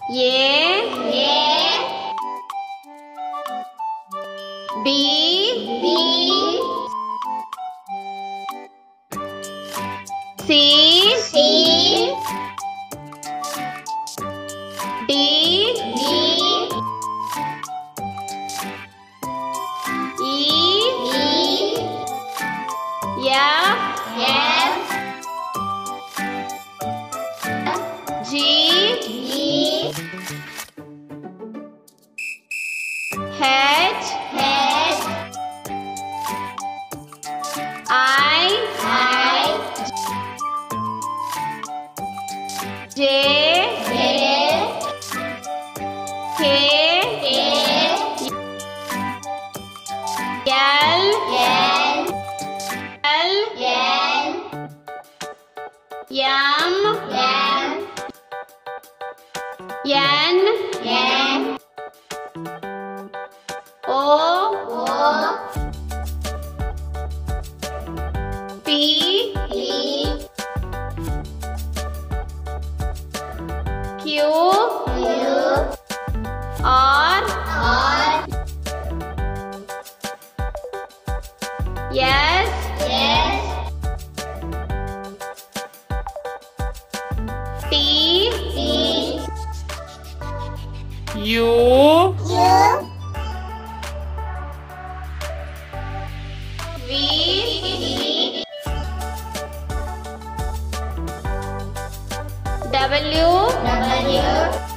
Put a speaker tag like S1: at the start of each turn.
S1: ये B C D E F G H I J K L N O P Q R S T
S2: U
S1: V W